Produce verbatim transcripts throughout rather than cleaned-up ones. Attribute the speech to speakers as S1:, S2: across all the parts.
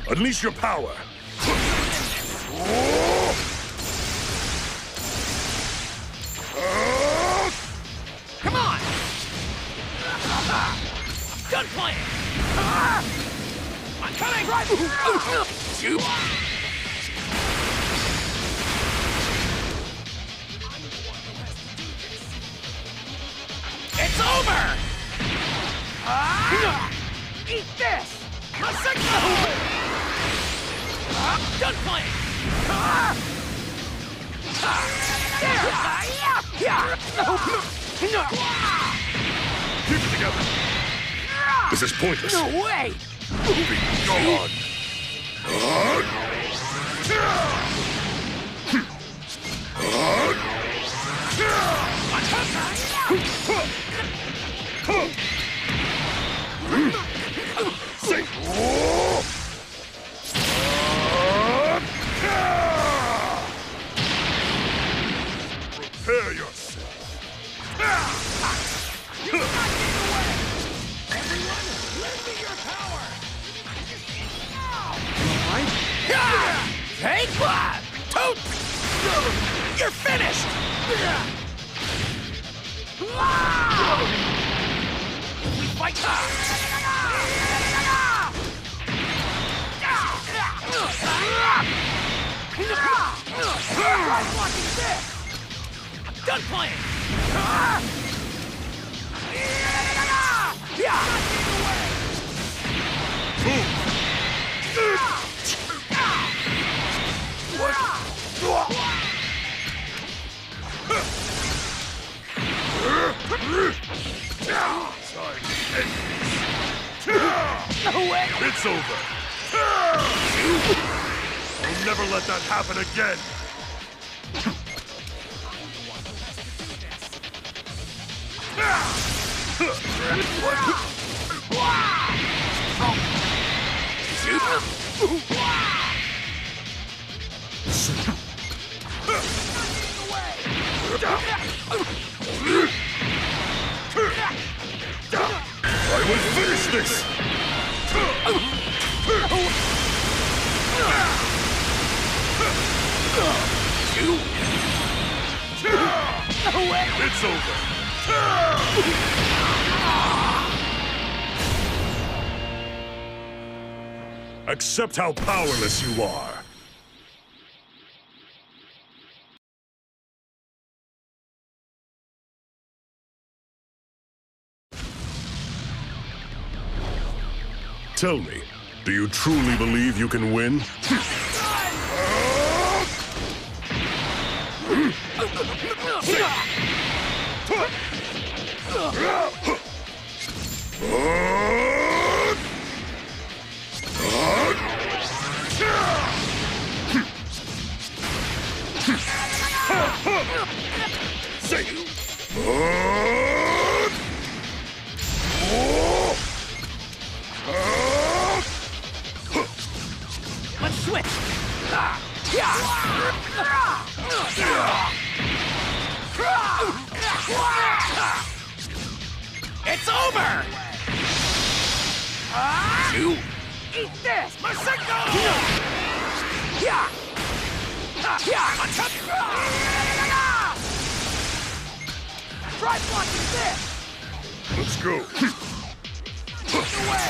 S1: Unleash your power!
S2: Come on! Done playing! I'm coming! Right! Shoot! It's over! Ah! Eat this! My signal! Ah! Done playing! Ah! Ah! There! Yeah!
S1: Keep it together! This is pointless!
S2: No way!
S1: Be gone! Say! Prepare yourself!
S2: Everyone, lend me your power! Take one! Toot! You're finished! We fight! Done playing! No way!
S1: It's over! I'll never let that happen again! I will finish this! It's over! Accept how powerless you are! Tell me, do you truly believe you can win?
S2: Let's switch! It's over! You eat this! My signal! Yeah! Yeah! On top! Try blocking this!
S1: Let's go!
S2: Get away!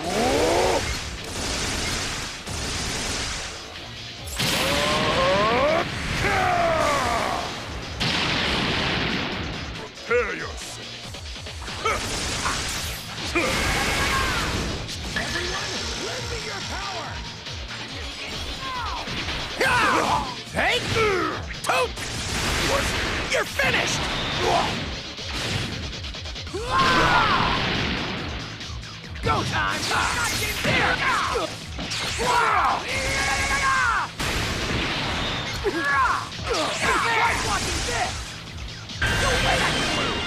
S1: Prepare yourself!
S2: Everyone, lend me your power! Take! Toot! What? You're finished! Go time! Not in there! Try blocking this! No way I can lose!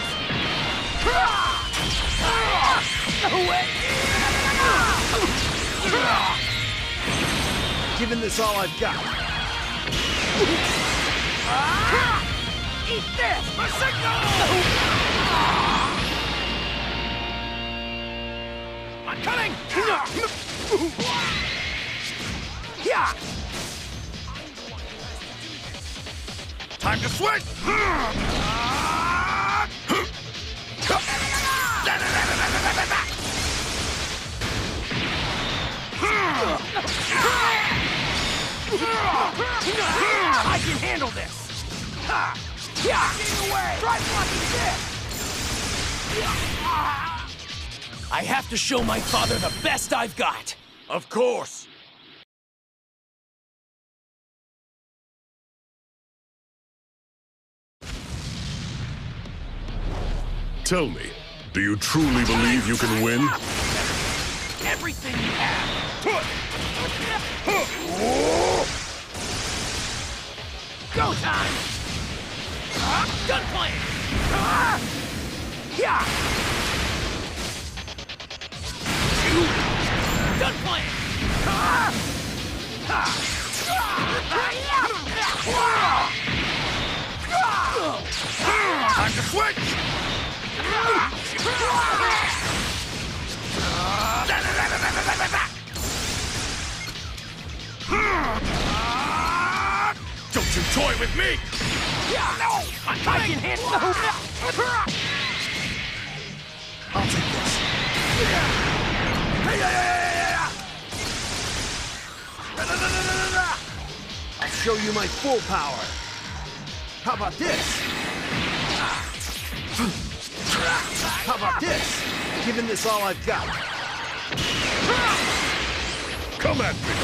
S2: No way!
S3: Giving this all I've got.
S2: Eat this! My signal! I'm coming! Yeah!
S3: Time to switch!
S2: I can handle this! Ha! Yeah! Get away! Try blocking this! I have to show my father the best I've got!
S3: Of course!
S1: Tell me, do you truly believe you can win?
S2: Everything you have! Go time! Uh, gun playing! Uh, yeah! Shoot! Gun playing! Uh, uh,
S3: Time to switch! Don't you toy with me!
S2: yeah! No! I can handle it!
S3: I'll take this.
S4: I'll show you my full power. How about this? How about this? Giving this all I've got.
S1: Come at me!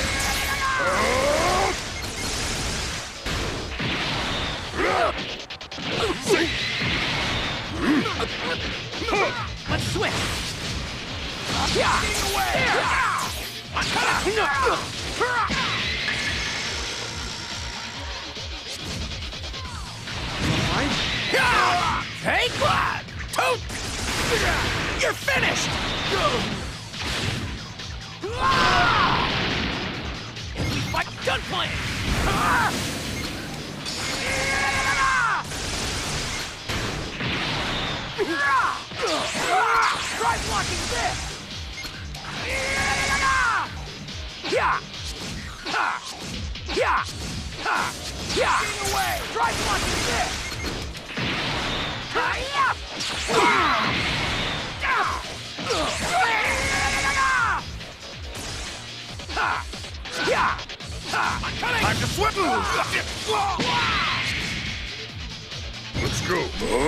S2: Let's switch! Yeah! There! Take one! Toot! You're finished! We fight gun playing! Try blocking this! Yeah! Yeah! Yeah! Get away! Try blocking this!
S3: Time to switch!
S1: Let's go!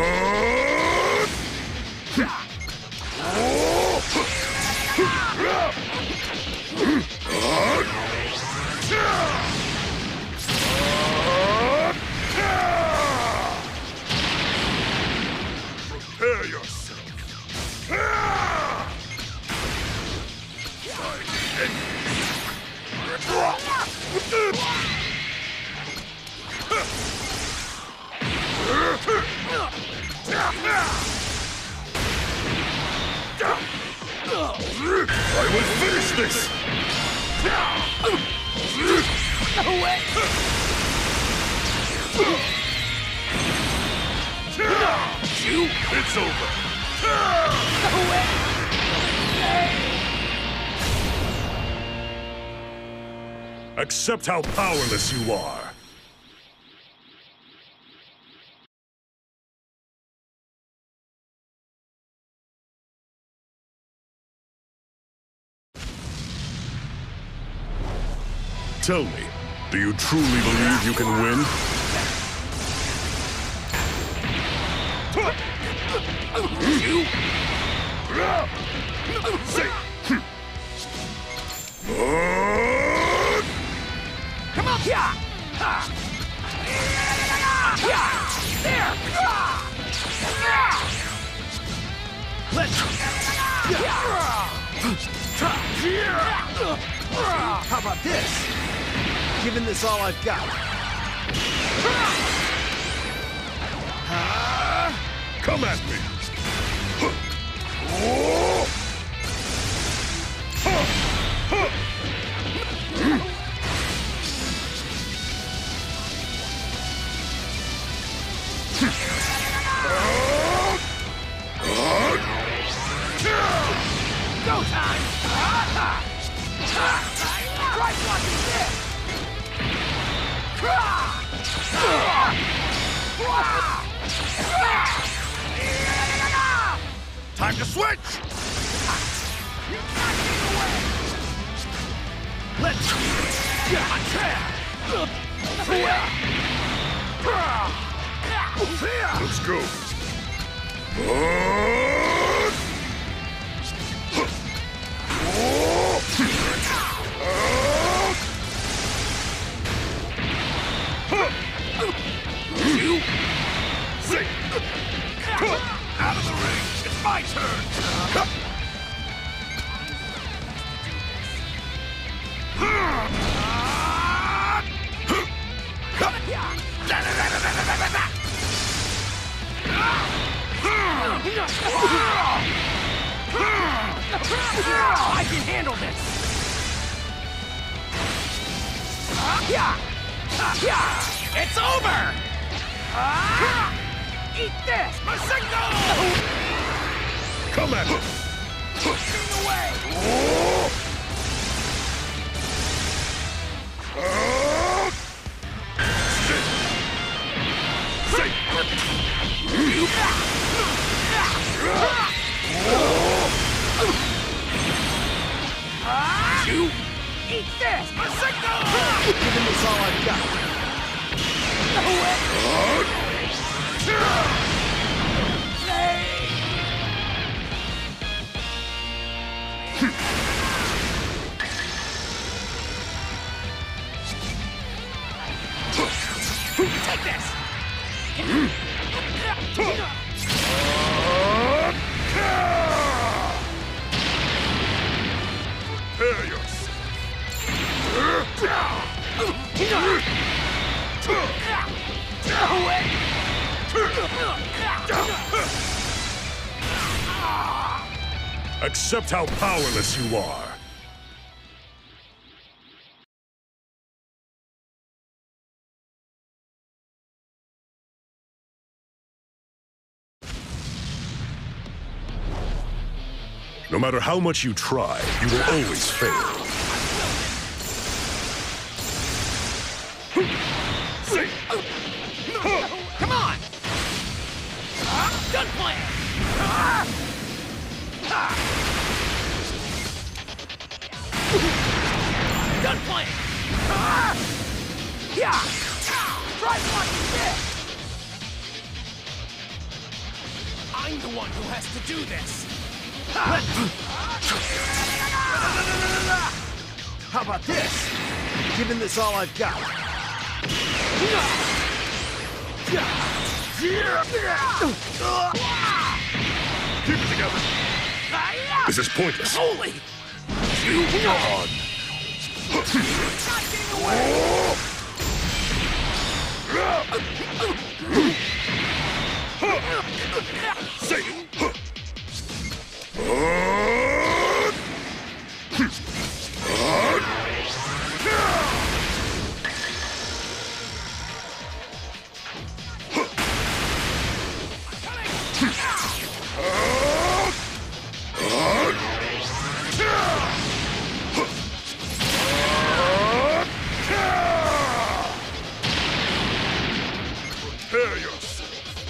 S3: Prepare yourself!
S1: I will finish this!
S2: Away!
S1: It's over!
S2: Away!
S1: Accept how powerless you are! Tell me, do you truly believe you can win?
S2: Come on! Yeah! Yeah! There!
S4: Let's... How about this? Giving this all I've got.
S1: Come at me!
S2: Go time! Try blocking this!
S3: Time to switch!
S2: Let's
S1: Let's go.
S3: You see. Out of the ring. It's my turn.
S2: I can handle this! It's over! Eat this! Masengo!
S1: Come at him.
S2: Get away! You eat this! Masengo!
S4: Giving this all I've got.
S2: Take this!
S3: Prepare yourself.
S1: Accept how powerless you are. No matter how much you try, you will always fail.
S2: Come on! Gun plan! Gun plan! Yeah! Try blocking this! I'm the one who has to do this!
S4: How about this? Giving this all I've got.
S3: Keep it together.
S1: This is pointless.
S2: Holy!
S3: You God.
S1: Say
S3: Prepare yourself.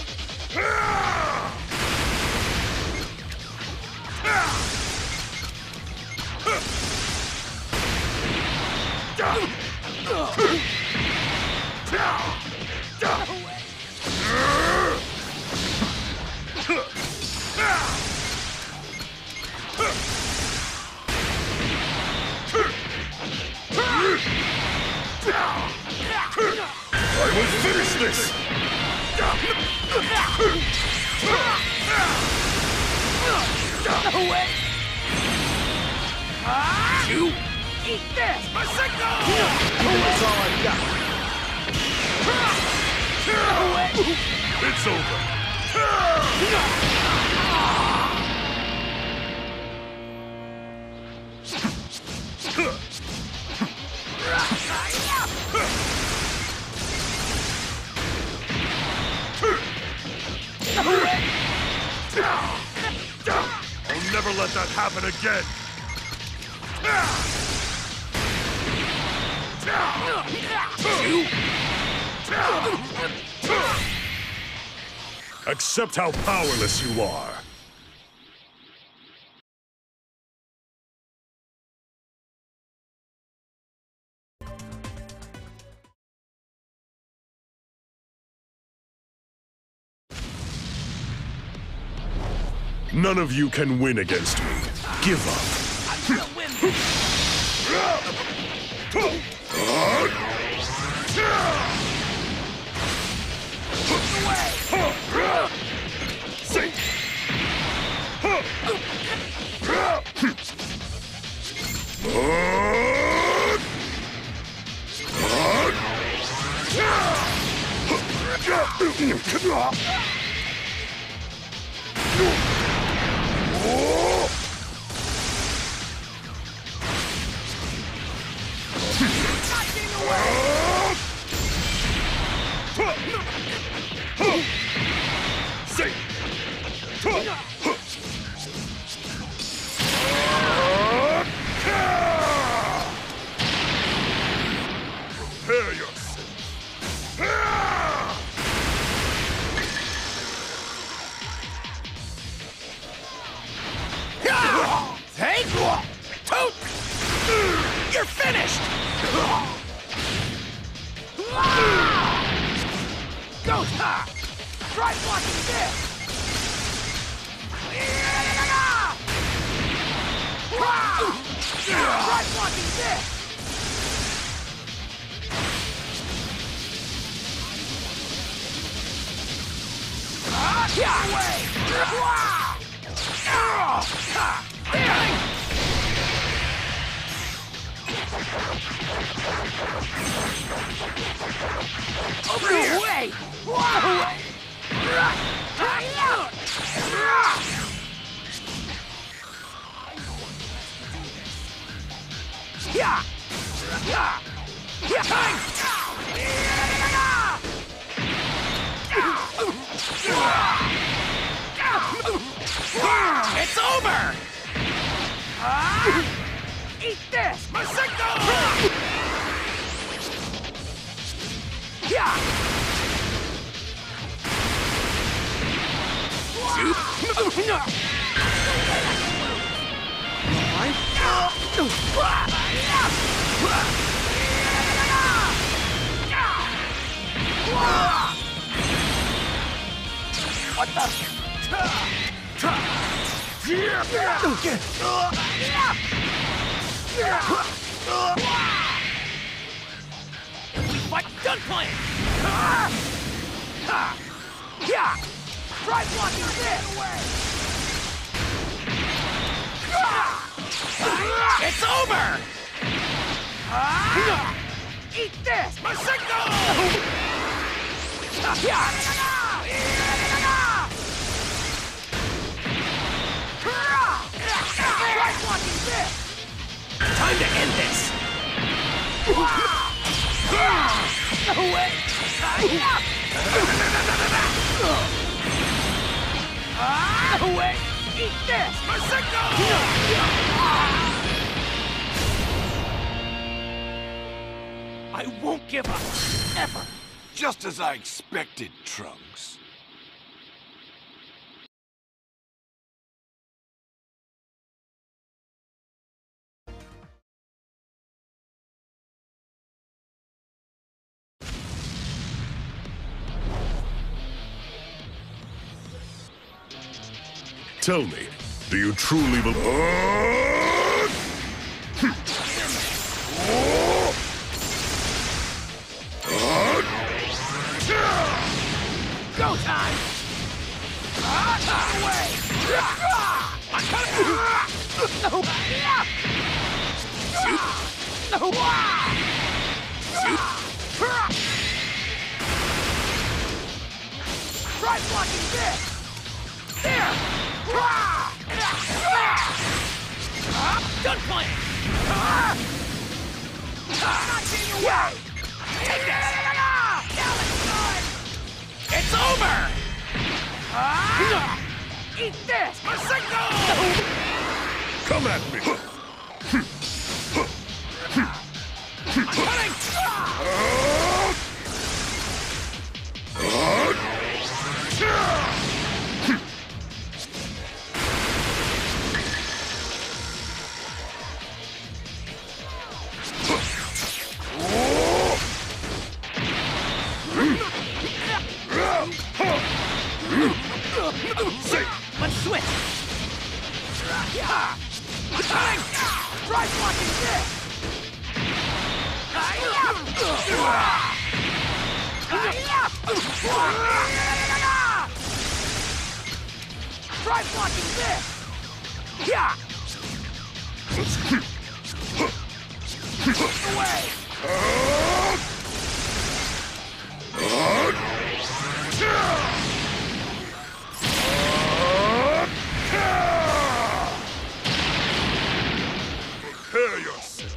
S1: I will finish this!
S2: You eat this! Masengo!
S4: Giving this all I've got.
S3: It's over. I'll never let that happen again.
S1: Accept how powerless you are. None of you can win against me. Give up.
S2: I'm gonna win this.
S3: Prepare yourself.
S2: Take toot! You're finished! Go top! Try blocking this! Try blocking this! Get away! Over here! Away! Away! Yeah! Yeah! Yeah! It's over! Uh, eat this! Maseko! Yeah! What the? We fight gun playing! Yeah! Try blocking this! It's over! Eat this! Maseko! Try blocking this! Time to end this! No way! No way! Eat this! Maseko! I won't give up, ever!
S3: Just as I expected, Trunks.
S1: Tell me, do you truly believe?
S2: Go time! Away! I'm coming! No! No! Try blocking this! There! Gun playing! Not getting away! Take this! It's over! Eat this! Maseko!
S1: Come at me!
S2: Cutting! Let's switch! Cutting! Try blocking this! Try blocking this! Yeah! Away!
S3: Prepare yourself.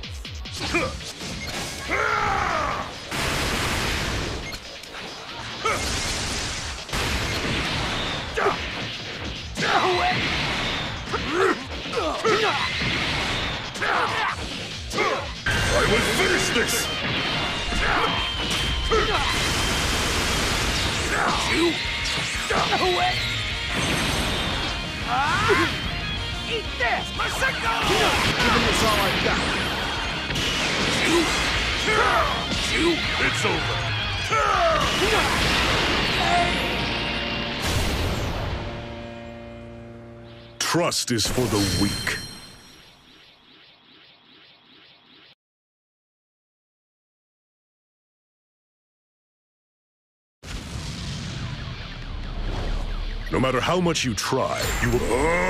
S2: Away!
S1: I will finish this!
S2: Away! Ah! Eat this! Maseko!
S4: Giving this all I've got.
S1: It's over. Trust is for the weak. No matter how much you try, you will...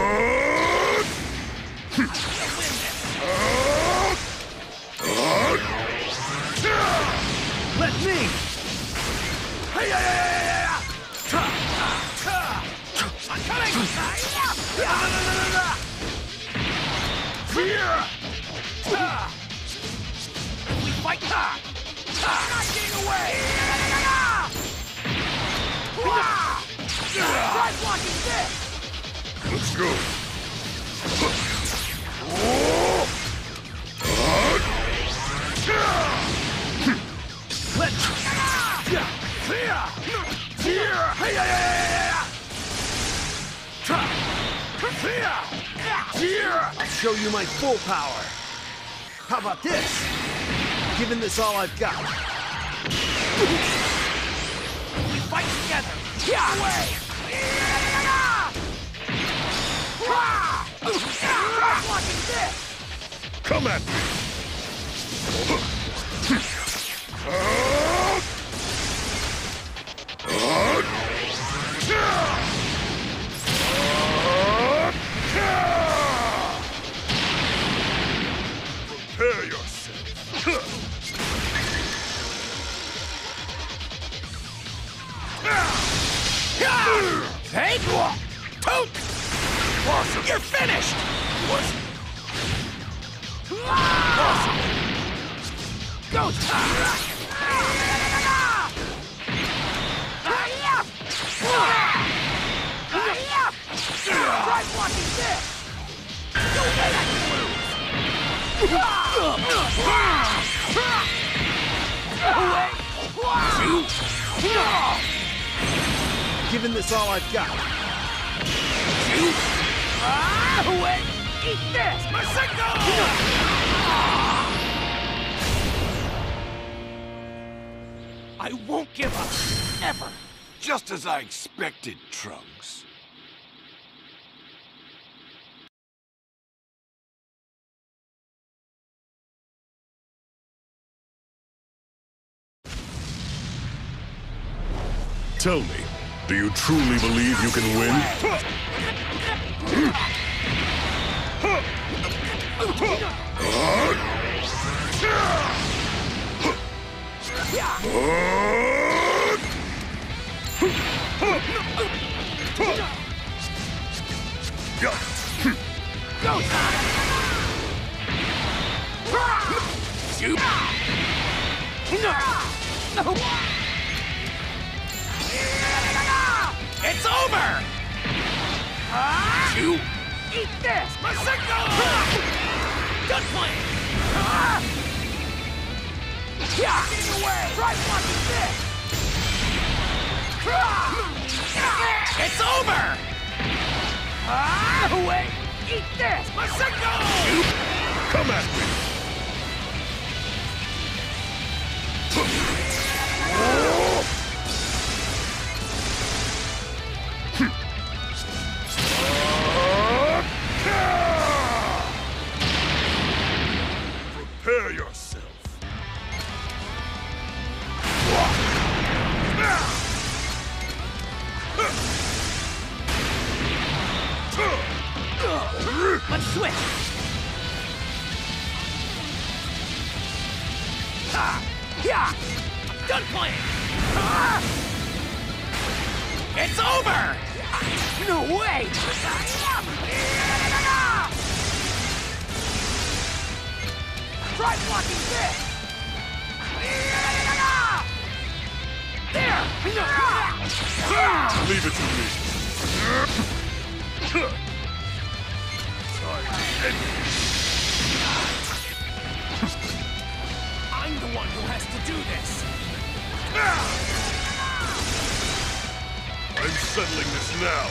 S4: Let me!
S2: Hey, yeah, yeah, yeah, yeah! Ta, ta, ta. Coming! Yeah, no, no, no, no, no. Here! Ta. We fight! Ta, ta. Not getting away! Wah! Try blocking this!
S1: Let's go.
S2: Let's... Yeah! Here! Here! Hey, yeah, yeah, yeah, yeah! Ta. Here! Here!
S4: I'll show you my full power. How about this? Giving this all I've got.
S2: We fight together! Yeah! Away! Try blocking this!
S1: Come at me.
S3: Prepare yourself.
S2: Hey! Toot! Awesome! You're finished! What? Awesome! Go! Try blocking this! Go away! Away!
S4: Giving this all I've got.
S2: Ah, wait! Eat this! Maseko! I won't give up, ever!
S3: Just as I expected, Trunks.
S1: Tell me, do you truly believe you can win?
S2: Go time! Shoot! No! It's over! Ah! You eat this! Maseko! Good plan! Ah! Yeah! Getting away! Try blocking this! It's over! Ah! Wait! Eat this! Maseko!
S1: Come at me!
S3: Prepare yourself.
S2: Let's switch! Ah! Yeah! Done playing! Ah! It's over! No way! Try blocking this! There!
S1: Leave it to me.
S2: I'm the one who has to do this!
S1: I'm settling this now.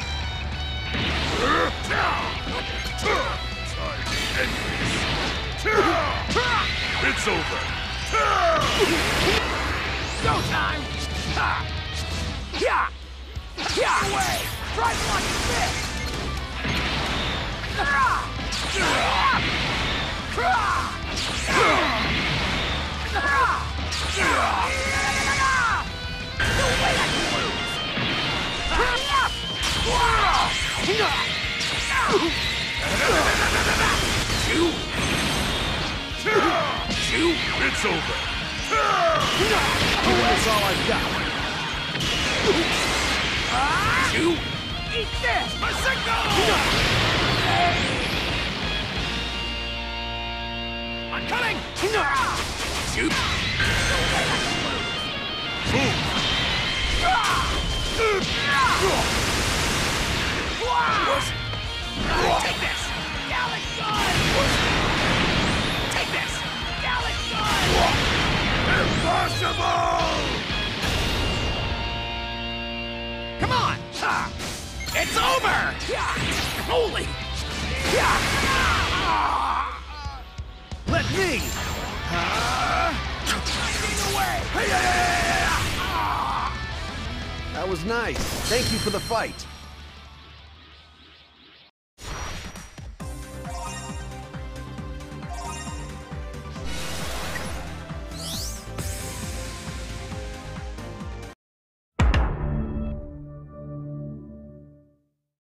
S1: It's over.
S2: Showtime! Ha! Yeah! Yeah! Away! Try blocking this! No way I can lose! Chew! Chew!
S1: It's over.
S4: That's all I've got.
S2: Chew! Eat this! Maseko! I'm cutting! Shoot! Take this! Gallic gun! Take this! Gallic gun!
S3: Impossible!
S2: Come on! It's over! Holy!
S4: Let me! That was nice. Thank you for the fight.